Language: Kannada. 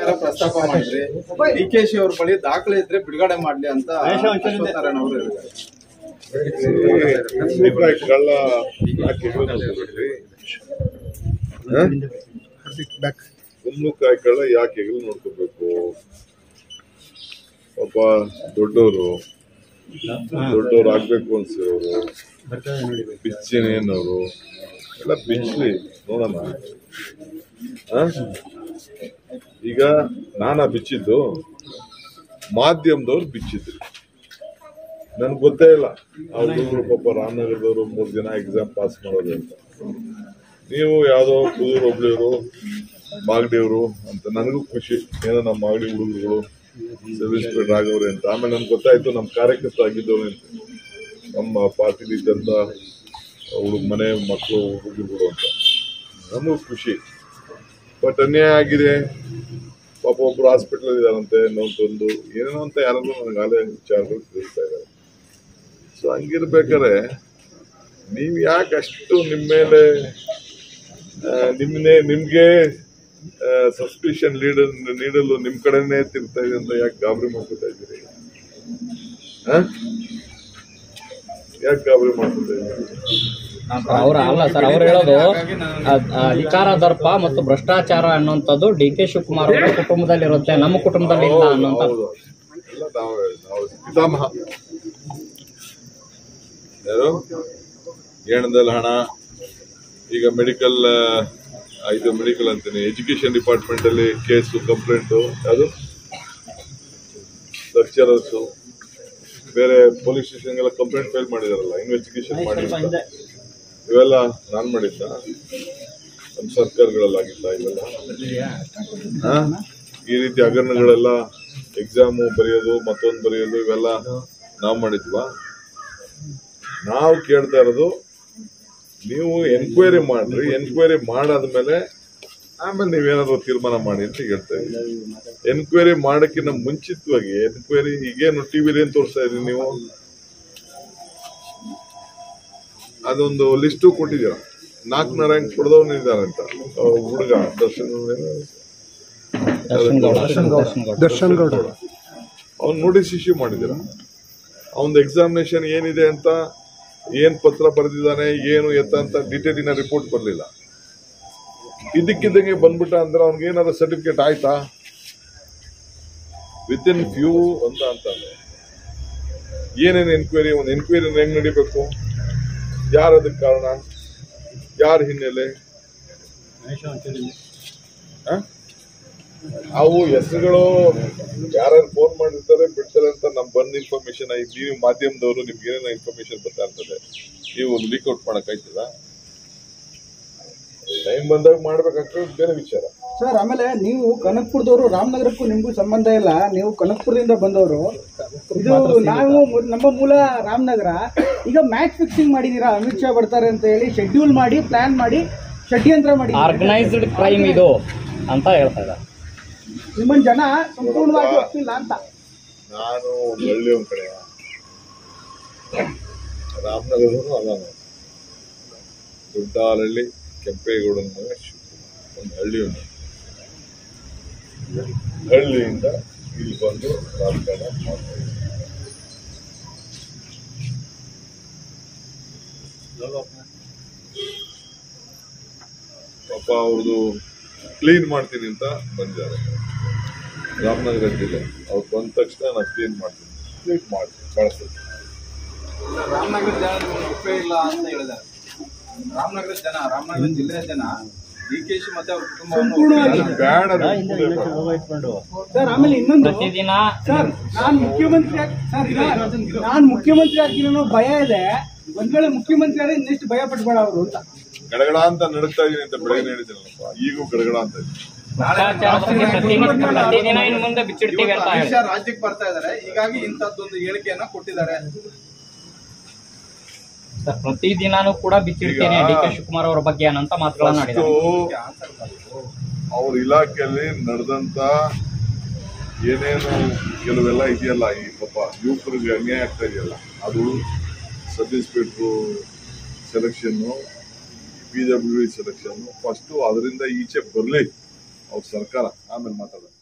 ತರ ಪ್ರಸ್ತಾಪ ಮಾಡಿದ್ರಿ. ಡಿಕೆಶಿ ಅವ್ರ ಬಳಿ ದಾಖಲೆ ಇದ್ರೆ ಬಿಡುಗಡೆ ಮಾಡ್ಲಿ ಅಂತ ಅಶ್ವತ್ಥನಾರಾಯಣ ಅವರು ಹೇಳಿದ್ದಾರೆ. ಕುಂಬಳಕಾಯಿ ಕಳ್ಳ ಯಾಕೆ ಹೆಗಲು ನೋಡ್ಕೋಬೇಕು? ಪಾಪ ದೊಡ್ಡವರು ಆಗ್ಬೇಕು ಅನ್ಸಿರೋರು, ಬಿಚ್ಚನೇನವರು ಎಲ್ಲ ಬಿಚ್ಚಲಿ ನೋಡೋಣ. ಈಗ ನಾನಾ ಬಿಚ್ಚಿದ್ದು, ಮಾಧ್ಯಮದವ್ರು ಬಿಚ್ಚಿದ್ರು. ನನ್ಗೆ ಗೊತ್ತೇ ಇಲ್ಲ ಅವ್ರು ಪಾಪ ರಾಮನಗರದವರು 3 ಜನ ಎಕ್ಸಾಮ್ ಪಾಸ್ ಮಾಡೋದು ಅಂತ. ನೀವು ಯಾವುದೋ ಕುದೂರು ಒಬ್ಳಿಯವರು ಮಾಗಡಿಯವರು ಅಂತ. ನನಗೂ ಖುಷಿ, ಏನೋ ನಮ್ಮ ಮಾಗಡಿ ಹುಡುಗರುಗಳು ಸರ್ವಿಸ್ ಇನ್ಸ್ಪೆಕ್ಟರ್ ಆಗವ್ರೆ ಅಂತ. ಆಮೇಲೆ ನನ್ಗೆ ಗೊತ್ತಾಯ್ತು ನಮ್ಮ ಕಾರ್ಯಕರ್ತ ಆಗಿದ್ದವ್ರು ಅಂತ, ನಮ್ಮ ಪಾರ್ಟಿಲಿ ಇದ್ದಂತ ಮನೆ ಮಕ್ಕಳು ಹುಡುಗರುಗಳು ಅಂತ. ನಮಗೂ ಖುಷಿ. ಬಟ್ ಅನ್ಯಾಯ ಆಗಿದೆ. ಪಾಪ ಒಬ್ರು ಹಾಸ್ಪಿಟಲ್ ಇದಾರಂತೆ, ಇನ್ನೊಂದು ಏನೇನೋ ಅಂತ ಯಾರು ನನಗೆ ಆಲೇ ವಿಚಾರಗಳು ತಿಳಿಸ್ತಾ ಇದ್ದಾರೆ. ಸೊ ಹಂಗಿರ್ಬೇಕಾದ್ರೆ ನೀವು ಯಾಕೆ ಅಷ್ಟು ನಿಮ್ಮ ಮೇಲೆ ನಿಮ್ಗೆ ಸಸ್ಪಿಷನ್ ನೀಡಲು ನಿಮ್ ಕಡೆನೇ ತಿರ್ತಾ ಇದೆ ಅಂತ ಯಾಕೆ ಗಾಬರಿ ಮಾಡ್ಕೊತಾ ಇದ್ದೀರಿ? ಯಾಕೆ ಗಾಬರಿ ಮಾಡ್ಕೊತಾ ಇದ್ದೀರಿ? ಅಲ್ಲ ಸರ್, ಅವ್ರು ಹೇಳೋದು ಅಧಿಕಾರ ದರ್ಪ ಮತ್ತು ಭ್ರಷ್ಟಾಚಾರ ಅನ್ನುವಂಥದ್ದು ಡಿ.ಕೆ. ಶಿವಕುಮಾರ್ ಅವರ ಕುಟುಂಬದಲ್ಲಿ ಇರುತ್ತೆ, ನಮ್ಮ ಕುಟುಂಬದಲ್ಲಿ ಇಲ್ಲ ಅನ್ನುವಂಥದ್ದು. ನಾವು ಪಿತಾಮಹ ಯಾರು ಏಣದಲ್ಲಿ ಹಣ, ಈಗ ಮೆಡಿಕಲ್ ಅಂತೀನಿ, ಎಜುಕೇಶನ್ ಡಿಪಾರ್ಟ್ಮೆಂಟ್ ಅಲ್ಲಿ ಕೇಸು ಕಂಪ್ಲೇಂಟು, ಯಾವುದು ಲೆಕ್ಚರರ್ಸು ಬೇರೆ ಪೊಲೀಸ್ ಸ್ಟೇಷನ್ಗೆಲ್ಲ ಕಂಪ್ಲೇಂಟ್ ಫೈಲ್ ಮಾಡಿದಾರಲ್ಲ, ಇನ್ವೆಸ್ಟಿಗೇಷನ್ ಮಾಡಿಲ್ಲ. ಇವೆಲ್ಲ ನಾನ್ ಮಾಡಿದ್ದ, ನಮ್ಮ ಸರ್ಕಾರಗಳಲ್ಲಾಗಿದ್ದ ಇವೆಲ್ಲ. ಈ ರೀತಿ ಹಗರಣಗಳೆಲ್ಲ ಎಕ್ಸಾಮು ಬರೆಯೋದು, ಮತ್ತೊಂದು ಬರೆಯೋದು, ಇವೆಲ್ಲ ನಾವು ಮಾಡಿದ್ವಾ? ನಾವು ಕೇಳ್ತಾ ಇರೋದು ನೀವು ಎನ್ಕ್ವೈರಿ ಮಾಡ್ರಿ, ಎನ್ಕ್ವೈರಿ ಮಾಡಾದ್ಮೇಲೆ ಆಮೇಲೆ ನೀವೇನಾದ್ರು ತೀರ್ಮಾನ ಮಾಡಿ ಅಂತ ಹೇಳ್ತಾ ಇದ್ದೀವಿ. ಎನ್ಕ್ವೈರಿ ಮಾಡಕ್ಕಿಂತ ಮುಂಚಿತವಾಗಿ ಎನ್ಕ್ವೈರಿ ಈಗೇನು ಟಿವಿಲಿ ಏನ್ ತೋರಿಸ್ತಾ ಇದ್ರಿ ನೀವು? ಅದೊಂದು ಲಿಸ್ಟು ಕೊಟ್ಟಿದ್ದೀರ, 4ನೇ ರ್ಯಾಂಕ್ ಕೊಡದವನಿದ್ದಾರೆ ಅಂತ ಹುಡುಗ ದರ್ಶನ್ ಗೌಡ, ಅವ್ನು ನೋಟಿಸ್ ಇಶ್ಯೂ ಮಾಡಿದ್ದೀರ. ಅವನ್ ಎಕ್ಸಾಮಿನೇಷನ್ ಏನಿದೆ ಅಂತ, ಏನ್ ಪತ್ರ ಬರೆದಿದ್ದಾನೆ, ಏನು ಎತ್ತ ಅಂತ ಡೀಟೇಲಿನ ರಿಪೋರ್ಟ್ ಬರಲಿಲ್ಲ. ಇದಕ್ಕಿದ್ದಂಗೆ ಬಂದ್ಬಿಟ್ಟ ಅಂದ್ರೆ ಅವ್ನಿಗೇನಾದ್ರು ಸರ್ಟಿಫಿಕೇಟ್ ಆಯ್ತಾ? ವಿತ್ ಇನ್ ಫ್ಯೂ ಅಂತಂದ್ರೆ ಏನೇನು ಎನ್ಕ್ವೈರಿ, ಒಂದು ಎನ್ಕ್ವೈರಿ ಹೆಂಗ್ ನಡಿಬೇಕು, ಯಾರದಕ್ಕೆ ಕಾರಣ, ಯಾರ ಹಿನ್ನೆಲೆ, ಅವು ಹೆಸರುಗಳು ಯಾರ್ಯಾರು ಫೋನ್ ಮಾಡಿರ್ತಾರೆ ಬಿಡ್ತಾರೆ ಅಂತ ನಮ್ ಬಂದ ಇನ್ಫಾರ್ಮೇಶನ್. ನೀವು ಮಾಧ್ಯಮದವರು ನಿಮ್ಗೆ ಏನೇನೋ ಇನ್ಫಾರ್ಮೇಶನ್ ಬರ್ತಾ ಇರ್ತದೆ, ನೀವು ಲೀಕ್ಔಟ್ ಮಾಡಕ್ ಆಯ್ತದ? ಟೈಮ್ ಬಂದಾಗ ಮಾಡ್ಬೇಕಾಗ್ತದೆ, ಬೇರೆ ವಿಚಾರ ಸರ್. ಆಮೇಲೆ ನೀವು ಕನಕಪುರದವರು, ರಾಮನಗರಕ್ಕೂ ನಿಮ್ಗೂ ಸಂಬಂಧ ಇಲ್ಲ, ನೀವು ಕನಕಪುರದಿಂದ ಬಂದವರು. ಇದು ನಾವು ನಮ್ಮ ಮೂಲ ರಾಮನಗರ. ಈಗ ಮ್ಯಾಚ್ ಫಿಕ್ಸಿಂಗ್ ಮಾಡಿದೀರಾ, ಅಮಿತ್ ಶಾ ಬರ್ತಾರೆ ಅಂತ ಹೇಳಿ ಶೆಡ್ಯೂಲ್ ಮಾಡಿ, ಪ್ಲಾನ್ ಮಾಡಿ, ಷಡ್ಯಂತ್ರ ಮಾಡಿ, ಆರ್ಗನೈಸ್ಡ್ ಕ್ರೈಮ್ ಇದು ಅಂತ ಹೇಳ್ತಾ ಇದ್ದಾರೆ. ನಿಮ್ಮನ್ನ ಜನ ಸಂಪೂರ್ಣವಾಗಿ ಒಪ್ಪಿಲ್ಲ ಅಂತ. ನಾನು ಒಂದು ಹಳ್ಳಿ ಒಂದ್ ಕಡೆ, ರಾಮನಗರದವರು ಅಲ್ಲ, ದೊಡ್ಡಹಳ್ಳಿ ಕೆಂಪೇಗೌಡನ ಮಗ ಒಂದು ಹಳ್ಳಿ ಉಂಟು. ಹಳ್ಳಿಯಿಂದ ಇಲ್ಲಿ ಬಂದು ರಾಜಕಾರಣ ಮಾಡ್ತಾರೆ. ಪಾಪ ಅವ್ರದ್ದು ಕ್ಲೀನ್ ಮಾಡ್ತೀನಿ ಅಂತ ಬಂದಿದ್ದಾರೆ ರಾಮನಗರ ಜಿಲ್ಲೆ. ಅವ್ರು ಬಂದ ತಕ್ಷಣ ನಾನು ಕ್ಲೀನ್ ಮಾಡ್ತೀನಿ, ಬಳಸ್ತೀನಿ. ರಾಮನಗರ ಜನ ಉಪಯೋಗ ಇಲ್ಲ ಅಂತ ಹೇಳಿದ್ದಾರೆ. ರಾಮನಗರ ಜಿಲ್ಲೆಯ ಜನ ಡಿಕೆಶಿ ಮತ್ತೆ ಅವ್ರ ಕುಟುಂಬವನ್ನು ಬೇಡ. ಸರ್ ಆಮೇಲೆ ಇನ್ನೊಂದು, ಸರ್ ನಾನ್ ಮುಖ್ಯಮಂತ್ರಿ ಆಗ್ತೀನಿ ಭಯ ಇದೆ. ಒಂದ್ ವೇಳೆ ಮುಖ್ಯಮಂತ್ರಿ ಆದ್ರೆ ಇನ್ನೆಷ್ಟು ಭಯ ಪಟ್ಬೇಡ ಅವರು ಅಂತ. ಗಡಗಡ ಅಂತ ನಡುತ್ತಾ ಇದೀನಿ ಅಂತ ಬೆಳಗ್ಗೆ ಹೇಳಿದ್ರಲ್ಲಪ್ಪ, ಈಗೂ ಗಡಗಡ ಅಂತ ರಾಜ್ಯಕ್ಕೆ ಬರ್ತಾ ಇದಾರೆ. ಹೀಗಾಗಿ ಇಂತದ್ದೊಂದು ಹೇಳಿಕೆಯನ್ನ ಕೊಟ್ಟಿದ್ದಾರೆ. ಪ್ರತಿದಿನಾನು ಕೂಡ ಬಿಚ್ಚಿಡ್ತೇನೆ ಡಿ.ಕೆ. ಶಿವಕುಮಾರ್ ಅವರ ಬಗ್ಗೆ ಅನ್ನೋ ಮಾತುಗಳನ್ನ ಅವ್ರ ಇಲಾಖೆಯಲ್ಲಿ ನಡೆದಂತ ಏನೇನು ಕೆಲವೆಲ್ಲ ಇದೆಯಲ್ಲ, ಈ ಪಾಪ ಯುವಕರಿಗೆ ಅನ್ಯಾಯ ಆಗ್ತಾ ಇದೆಯಲ್ಲ, ಅದು sub inspector selection, PWD selection first ಅದರಿಂದ ಈಚೆ ಬರಲಿ ಅವ್ರ ಸರ್ಕಾರ, ಆಮೇಲೆ ಮಾತಾಡೋದು.